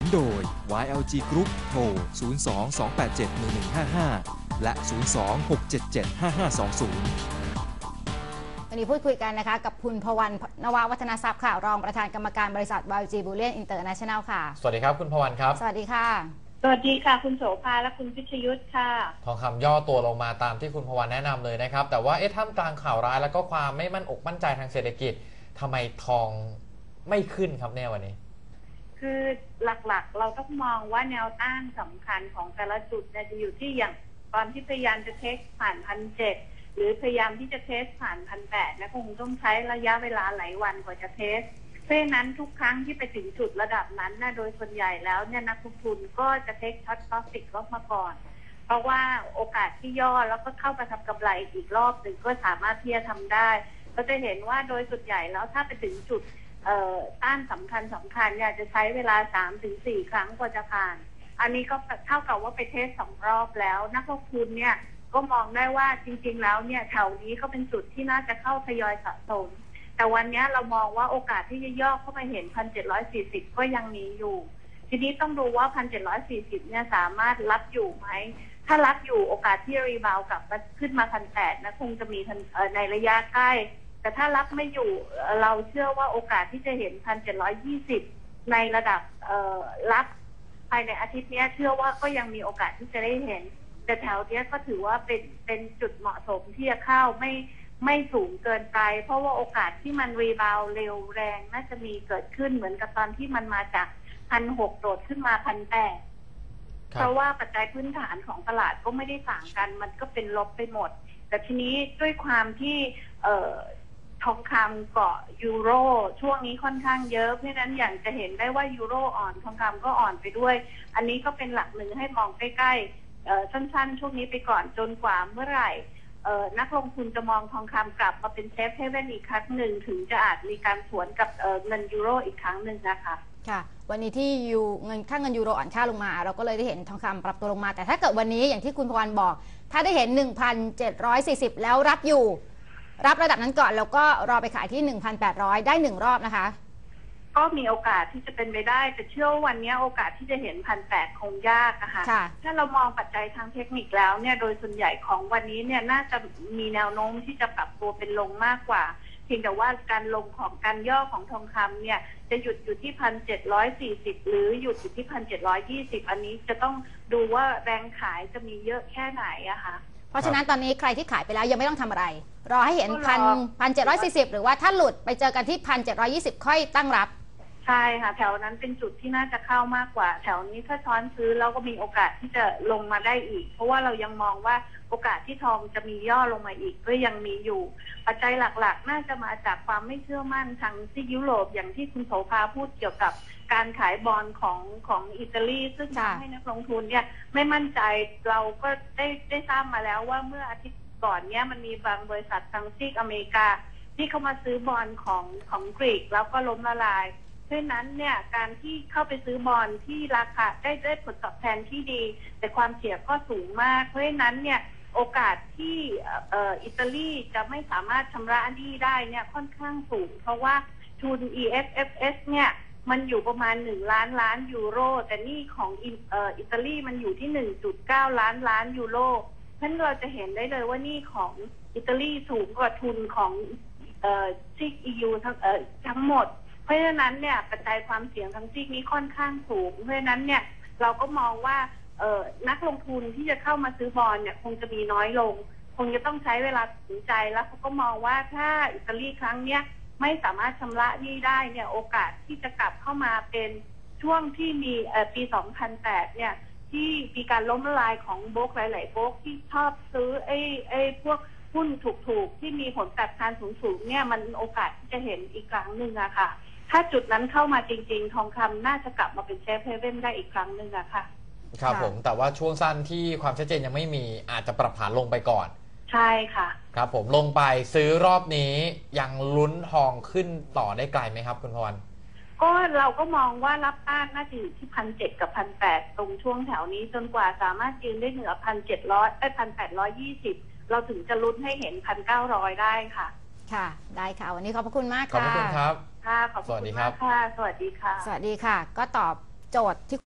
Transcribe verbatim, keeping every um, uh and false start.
โดย วาย แอล จี Group โทร ศูนย์ สอง สอง แปด เจ็ด หนึ่ง หนึ่ง ห้า ห้า และ ศูนย์ สอง หก เจ็ด เจ็ด ห้า ห้า สอง ศูนย์วันนี้พูดคุยกันนะคะกับคุณพวันนววัฒนทรัพย์ค่ะรองประธานกรรมการบริษัท วาย แอล จี Bullion International ค่ะสวัสดีครับคุณพวันครับสวัสดีค่ะสวัสดีค่ะคุณโสภาและคุณพิชยุทธค่ะทองคำย่อตัวลงมาตามที่คุณพวันแนะนำเลยนะครับแต่ว่าเอ๊ะท่ามกลางข่าวร้ายแล้วก็ความไม่มั่นอกมั่นใจทางเศรษฐกิจทำไมทองไม่ขึ้นครับเนี่ยวันนี้คือหลักๆเราต้องมองว่าแนวต้านสำคัญของแต่ละจุดจะอยู่ที่อย่างตอนที่พยายามจะเทสผ่านพันเจ็ดหรือพยายามที่จะเทสผ่านพันแปดนะคงต้องใช้ระยะเวลาหลายวันกว่าจะเทสเพราะฉะนั้นทุกครั้งที่ไปถึงจุดระดับนั้นนะโดยส่วนใหญ่แล้วเนี่ยนักลงทุนก็จะเทคช็อต profit ลบมาก่อนเพราะว่าโอกาสที่ย่อแล้วก็เข้าไปทำกำไรอีกรอบหนึ่งก็สามารถที่จะทำได้เราจะเห็นว่าโดยส่วนใหญ่แล้วถ้าไปถึงจุดต้านสำคัญสำคัญเนี่ยจะใช้เวลา สามถึงสี่ ครั้งกว่าจะผ่านอันนี้ก็เท่ากับว่าไปเทสสองรอบแล้วนักลงทุนเนี่ยก็มองได้ว่าจริงๆแล้วเนี่ยแถวนี้ก็เป็นจุดที่น่าจะเข้าทยอยสะสมแต่วันนี้เรามองว่าโอกาสที่จะย่อเข้ามาเห็น หนึ่งพันเจ็ดร้อยสี่สิบ ก็ยังมีอยู่ทีนี้ต้องดูว่า หนึ่งพันเจ็ดร้อยสี่สิบ เนี่ยสามารถรับอยู่ไหมถ้ารับอยู่โอกาสที่รีบาวกลับมาขึ้นมา หนึ่งพันแปดร้อย นะคงจะมีในระยะใกล้แต่ถ้ารับไม่อยู่เราเชื่อว่าโอกาสที่จะเห็น หนึ่งพันเจ็ดร้อยยี่สิบ ในระดับรับภายในอาทิตย์นี้เชื่อว่าก็ยังมีโอกาสที่จะได้เห็นแต่แถวนี้ก็ถือว่าเป็นเป็นจุดเหมาะสมที่จะเข้าไม่ไม่สูงเกินไปเพราะว่าโอกาสที่มันรีบาวเร็วแรงน่าจะมีเกิดขึ้นเหมือนกับตอนที่มันมาจาก หนึ่งพันหกร้อย โดดขึ้นมา หนึ่งพันแปดร้อย เพราะว่าปัจจัยพื้นฐานของตลาดก็ไม่ได้ต่างกันมันก็เป็นลบไปหมดแต่ทีนี้ด้วยความที่เอ่อทองคำเกาะยูโรช่วงนี้ค่อนข้างเยอะเพราะฉะนั้นอย่างจะเห็นได้ว่ายูโรอ่อนทองคำก็อ่อนไปด้วยอันนี้ก็เป็นหลักหนึ่งให้มองใกล้ๆสั้นๆช่วงนี้ไปก่อนจนกว่าเมื่อไหร่นักลงทุนจะมองทองคำกลับมาเป็นเซฟเฮเว่นอีกครั้งหนึ่งถึงจะอาจมีการสวนกับเงินยูโรอีกครั้งหนึ่งนะคะค่ะวันนี้ที่ยูเงินค่าเงินยูโรอ่อนค่าลงมาเราก็เลยได้เห็นทองคำปรับตัวลงมาแต่ถ้าเกิดวันนี้อย่างที่คุณพวันบอกถ้าได้เห็น หนึ่งพันเจ็ดร้อยสี่สิบ แล้วรับอยู่รับระดับนั้นก่อนแล้วก็รอไปขายที่ หนึ่งพันแปดร้อย ได้หนึ่งรอบนะคะก็มีโอกาสที่จะเป็นไปได้แต่เชื่อว่าวันนี้โอกาสที่จะเห็น หนึ่งพันแปดร้อย คงยากนะคะถ้าเรามองปัจจัยทางเทคนิคแล้วเนี่ยโดยส่วนใหญ่ของวันนี้เนี่ยน่าจะมีแนวโน้มที่จะปรับตัวเป็นลงมากกว่าเพียงแต่ว่าการลงของการย่อของทองคำเนี่ยจะหยุดอยู่ที่ หนึ่งพันเจ็ดร้อยสี่สิบ หรือหยุดอยู่ที่ หนึ่งพันเจ็ดร้อยยี่สิบ อันนี้จะต้องดูว่าแรงขายจะมีเยอะแค่ไหนอะคะเพราะฉะนั้นตอนนี้ใครที่ขายไปแล้วยังไม่ต้องทำอะไรรอให้เห็นพันพันเจ็ดร้อยสี่สิบหรือว่าถ้าหลุดไปเจอกันที่พันเจ็ดร้อยยี่สิบค่อยตั้งรับใช่ค่ะแถวนั้นเป็นจุดที่น่าจะเข้ามากกว่าแถวนี้ถ้าช้อนซื้อเราก็มีโอกาสที่จะลงมาได้อีกเพราะว่าเรายังมองว่าโอกาสที่ทองจะมีย่อลงมาอีกก็ยังมีอยู่ปัจจัยหลักๆน่าจะมาจากความไม่เชื่อมั่นทางที่ยุโรปอย่างที่คุณโสภาพูดเกี่ยวกับการขายบอนด์ของของอิตาลีซึ่งทำให้นักลงทุนเนี่ยไม่มั่นใจเราก็ได้ได้ทราบมาแล้วว่าเมื่ออาทิตย์ก่อนเนี่ยมันมีบางบริษัททางซีกอเมริกาที่เข้ามาซื้อบอนด์ของของกรีกแล้วก็ล้มละลายเพราะนั้นเนี่ยการที่เข้าไปซื้อบอนด์ที่ราคาได้ได้ผลตอบแทนที่ดีแต่ความเสี่ยงก็สูงมากเพราะฉะนั้นเนี่ยโอกาสที่เอ่ออิตาลีจะไม่สามารถชำระหนี้ได้เนี่ยค่อนข้างสูงเพราะว่าทุน อี เอฟ เอฟ เอส เนี่ยมันอยู่ประมาณหนึ่งล้านล้านยูโรแต่หนี้ของเอ่ออิตาลีมันอยู่ที่ หนึ่งจุดเก้า ล้านล้านยูโรเพราะฉะนั้นเราจะเห็นได้เลยว่าหนี้ของอิตาลีสูงกว่าทุนของเอ่อซีก อี ยู ทั้งเอ่อทั้งหมดเพราะฉะนั้นเนี่ยปัจจัยความเสี่ยงทางซีกนี้ค่อนข้างสูงเพราะฉะนั้นเนี่ยเราก็มองว่าเอ่อนักลงทุนที่จะเข้ามาซื้อบอลเนี่ยคงจะมีน้อยลงคงจะต้องใช้เวลาตัดสินใจแล้วเขาก็มองว่าถ้าอิตาลีครั้งเนี้ยไม่สามารถชำระหนี้ได้เนี่ยโอกาสที่จะกลับเข้ามาเป็นช่วงที่มีเอ่อปีสองพันแปดเนี่ยที่มีการล้มละลายของโบรกหลายๆโบรกที่ชอบซื้อไอ้ไอ้พวกหุ้นถูกๆที่มีผลตอบแทนสูงๆเนี่ยมันโอกาสที่จะเห็นอีกครั้งหนึ่งอะค่ะถ้าจุดนั้นเข้ามาจริงๆทองคำน่าจะกลับมาเป็นเซฟเฮเว่นได้อีกครั้งหนึ่งอะค่ะครับผมแต่ว่าช่วงสั้นที่ความชัดเจนยังไม่มีอาจจะปรับฐานลงไปก่อนใช่ค่ะครับผมลงไปซื้อรอบนี้ยังลุ้นทองขึ้นต่อได้ไกลไหมครับคุณพรก็เราก็มองว่ารับต้านน่าจะอยู่ที่พันเจ็ดกับพันแปดตรงช่วงแถวนี้จนกว่าสามารถยืนได้เหนือพันเจ็ดร้อยได้พันแปดร้อยยี่สิบเราถึงจะลุ้นให้เห็นพันเก้าร้อยได้ค่ะค่ะได้ค่ะวันนี้ขอบพระคุณมากค่ะขอบคุณครับค่ะขอบคุณมากค่ะสวัสดีค่ะสวัสดีค่ะก็ตอบโจทย์ที่